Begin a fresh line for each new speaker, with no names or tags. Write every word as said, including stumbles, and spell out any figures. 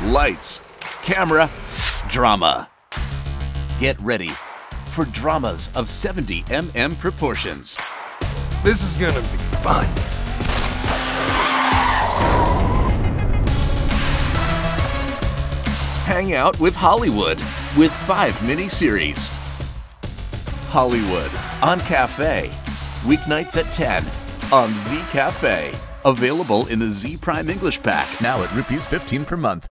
lights, camera, drama. Get ready for dramas of seventy millimeter proportions.
This is gonna be fun.
Hang out with Hollywood with five mini-series. Hollywood on Café, weeknights at ten on Z Café. Available in the Z Prime English Pack, now at rupees fifteen per month.